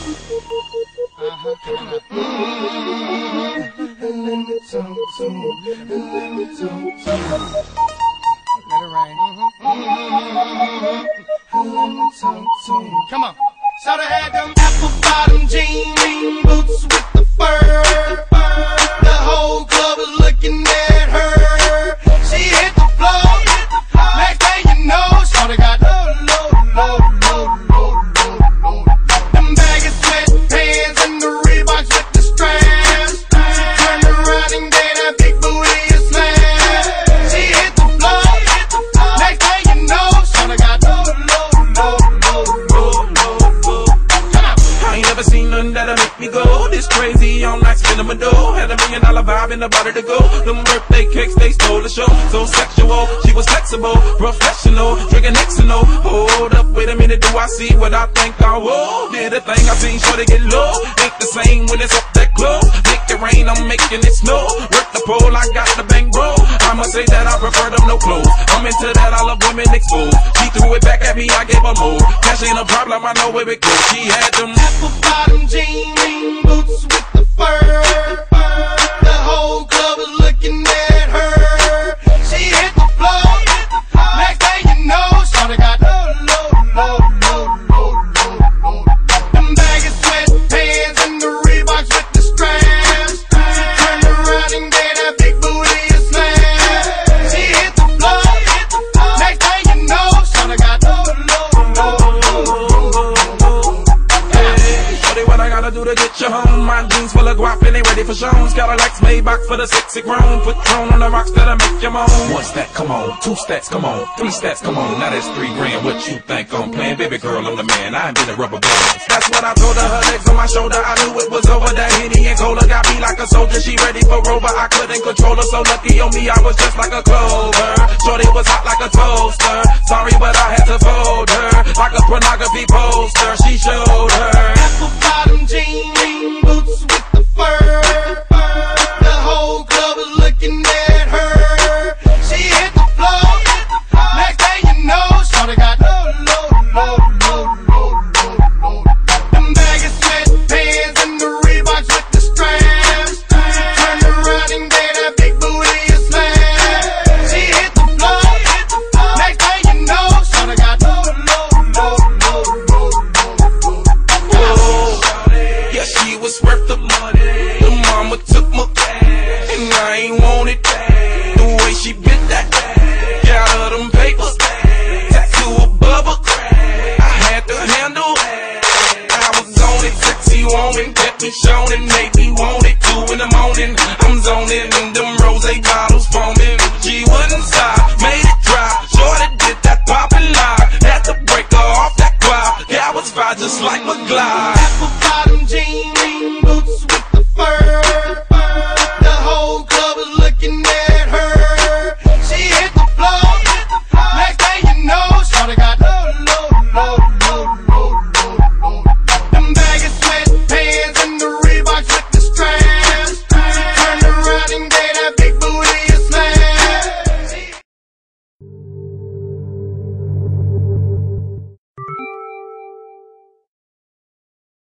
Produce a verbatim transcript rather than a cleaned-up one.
Uh-huh. Let me talk to you. Let me talk to you. Let it rain. Let me talk to you. Come on. Shoulda had them apple bottom jean boots with the fur. The whole club was looking at her. She hit the floor. Next thing you know, shoulda got low, low, low, low, low, low, low. Them baggy sweatpants and the Reeboks with the straps. She turned around and gave that big booty a slam. She hit the floor. Next thing you know, shoulda got low, low, low, low, low, low. I ain't never seen nothing that'll make me go this crazy on like spinning my dough. Had a million dollar vibe in the body to go. Them birthday cakes, they stole the show. So sexual, she was flexible, professional, drinking Xano. Hold up, wait a minute, do I see what I think I will? Did a thing I seen, sure to get low. Ain't the same when it's up that close. Make it rain, I'm making it snow. Work the pole, I got the bang bro. I'ma say that I prefer them no clothes. I'm into that, I love women exposed. She threw it back at me, I gave her more. Cash ain't a problem, I know where it goes. She had them apple bottom jean boots with the fur. The whole club was looking at her. She hit the floor. Next thing you know, shawty got low, low, low, low, low, low, low. Them baggy sweatpants and the Reeboks with the straps. She turned around and gave that big booty a slam. She hit the floor. Next thing you know, shawty got low, low, low, low, low. Shorty, what I gotta do to get you home? My jeans full of guap and they ready for shows. Cadillacs Maybach for the sexy grown. Put Patron on the rocks that'll make you moan. One stack, come on. Two stacks, come on. Three stacks, come on. Now that's three grand. What you think I'm playing? Baby girl, I'm the man. I ain't been a rubber band. That's what I told her. Her legs on my shoulder. I knew it was over. That Henny and Cola got me like a soldier. She ready for Rover. I couldn't control her. So lucky on me, I was just like a clover. Shorty was hot like a toaster. Sorry, but I had to fold her like a pornography poster. She showed